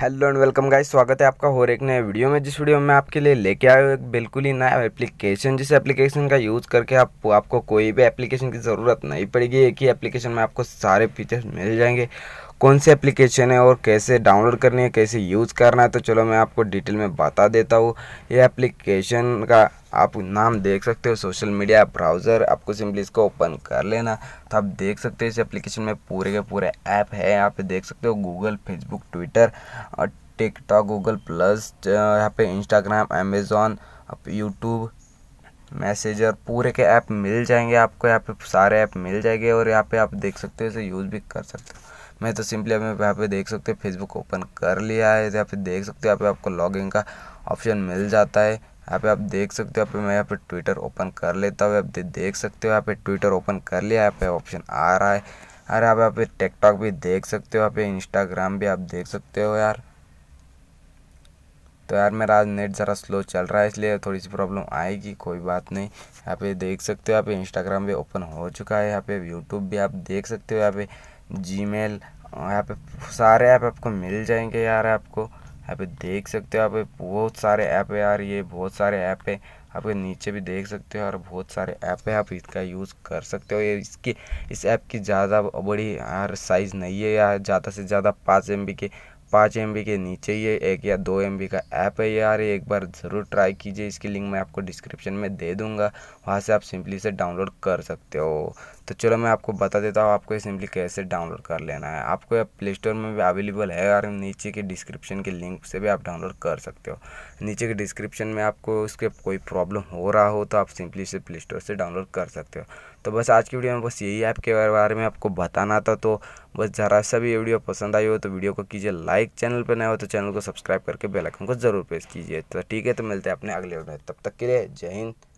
Hello and welcome guys, स्वागत है आपका और एक नए वीडियो में। जिस वीडियो में आपके लिए लेके आए हो एक बिल्कुल ही नया एप्लीकेशन, जिस एप्लीकेशन का यूज़ करके आपको कोई भी एप्लीकेशन की ज़रूरत नहीं पड़ेगी। एक ही एप्लीकेशन में आपको सारे फीचर्स मिल जाएंगे। कौन सी एप्लीकेशन है और कैसे डाउनलोड करनी है, कैसे यूज़ करना है, तो चलो मैं आपको डिटेल में बता देता हूँ। ये एप्लीकेशन का आप नाम देख सकते हो, सोशल मीडिया ब्राउज़र। आपको सिंपली इसको ओपन कर लेना। तो आप देख सकते हो इस एप्लीकेशन में पूरे के पूरे ऐप है। यहाँ पे देख सकते हो गूगल, फेसबुक, ट्विटर और टिकटॉक, गूगल प्लस, यहाँ पे इंस्टाग्राम, अमेज़ॉन, आप यूट्यूब, मैसेजर, पूरे के ऐप मिल जाएंगे आपको। यहाँ पे सारे ऐप मिल जाएंगे और यहाँ पे आप देख सकते हो, इसे यूज़ भी कर सकते हो। मैं तो सिंपली अभी यहाँ पे देख सकते हो फेसबुक ओपन कर लिया है। यहाँ पे देख सकते हो, यहाँ पे आपको लॉगिन का ऑप्शन मिल जाता है। यहाँ पे आप देख सकते हो, यहाँ पे मैं यहाँ पे ट्विटर ओपन कर लेता हूँ। आप देख सकते हो यहाँ पे ट्विटर ओपन कर लिया, यहाँ पे ऑप्शन आ रहा है। अरे आप यहाँ पे टिकटॉक भी देख सकते हो, यहाँ पे इंस्टाग्राम भी आप देख सकते हो यार। तो यार मेरा आज नेट ज़रा स्लो चल रहा है, इसलिए थोड़ी सी प्रॉब्लम आएगी, कोई बात नहीं। यहाँ पे देख सकते हो, यहाँ पे इंस्टाग्राम भी ओपन हो चुका है। यहाँ पे यूट्यूब भी आप देख सकते हो, यहाँ पे जीमेल, यहाँ पे सारे ऐप आपको मिल जाएंगे यार। आपको यहाँ पे देख सकते हो, यहाँ पे बहुत सारे ऐप है यार, ये बहुत सारे ऐप है। आपके नीचे भी देख सकते हो यार, बहुत सारे ऐप है, आप इसका यूज़ कर सकते हो। ये इस ऐप की ज़्यादा बड़ी यार साइज़ नहीं है यार, ज़्यादा से ज़्यादा 5 MB के नीचे ये 1 या 2 MB का ऐप है यार। ये एक बार ज़रूर ट्राई कीजिए। इसकी लिंक मैं आपको डिस्क्रिप्शन में दे दूंगा, वहाँ से आप सिंपली इसे डाउनलोड कर सकते हो। तो चलो मैं आपको बता देता हूँ आपको ये सिंपली कैसे डाउनलोड कर लेना है। आपको ये प्ले स्टोर में भी अवेलेबल है यार, नीचे के डिस्क्रिप्शन के लिंक से भी आप डाउनलोड कर सकते हो। नीचे के डिस्क्रिप्शन में आपको उसके कोई प्रॉब्लम हो रहा हो तो आप सिंपली इसे प्ले स्टोर से डाउनलोड कर सकते हो। तो बस आज की वीडियो में बस यही ऐप के बारे में आपको बताना था। तो बस ज़रा सा भी ये वीडियो पसंद आई हो तो वीडियो को कीजिए लाइक, चैनल पर नए हो तो चैनल को सब्सक्राइब करके बेल आइकन को ज़रूर प्रेस कीजिए। तो ठीक है, तो मिलते हैं अपने अगले वीडियो में, तब तक के लिए जय हिंद।